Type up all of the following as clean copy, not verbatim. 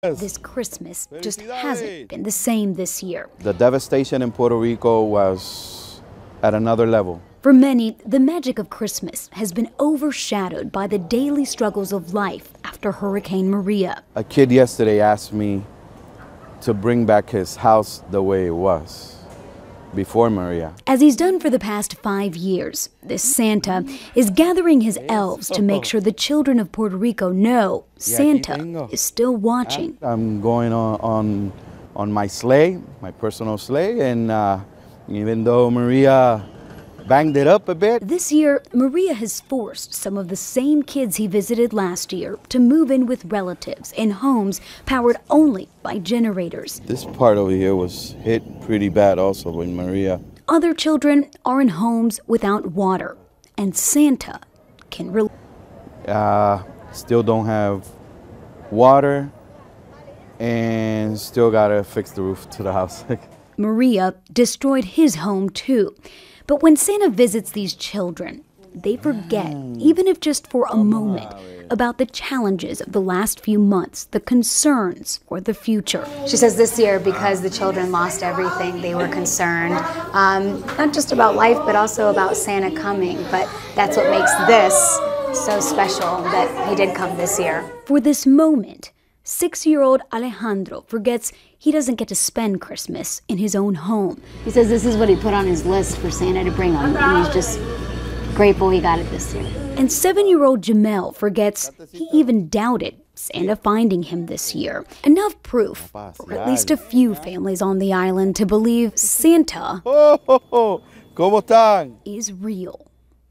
This Christmas just hasn't been the same this year. The devastation in Puerto Rico was at another level. For many, the magic of Christmas has been overshadowed by the daily struggles of life after Hurricane Maria. A kid yesterday asked me to bring back his house the way it was before Maria. As he's done for the past 5 years, this Santa is gathering his elves to make sure the children of Puerto Rico know Santa is still watching. I'm going on my sleigh, my personal sleigh, and even though Maria banged it up a bit. This year, Maria has forced some of the same kids he visited last year to move in with relatives in homes powered only by generators. This part over here was hit pretty bad also with Maria. Other children are in homes without water, and Santa can still don't have water and still gotta fix the roof to the house. Maria destroyed his home too. But when Santa visits these children, they forget, even if just for a moment, about the challenges of the last few months, the concerns for the future. She says this year, because the children lost everything, they were concerned, not just about life, but also about Santa coming. But that's what makes this so special, that he did come this year. For this moment, 6-year-old Alejandro forgets he doesn't get to spend Christmas in his own home. He says this is what he put on his list for Santa to bring him, and he's just grateful he got it this year. And 7-year-old Jamel forgets he even doubted Santa finding him this year. Enough proof for at least a few families on the island to believe Santa is real.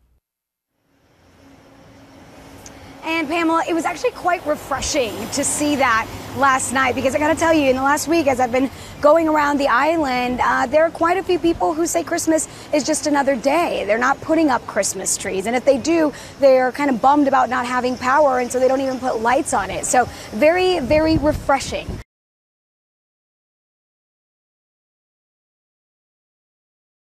And Pamela, it was actually quite refreshing to see that last night, because I got to tell you, in the last week, as I've been going around the island, there are quite a few people who say Christmas is just another day. They're not putting up Christmas trees, and if they do, they're kind of bummed about not having power, and so they don't even put lights on it. So very, very refreshing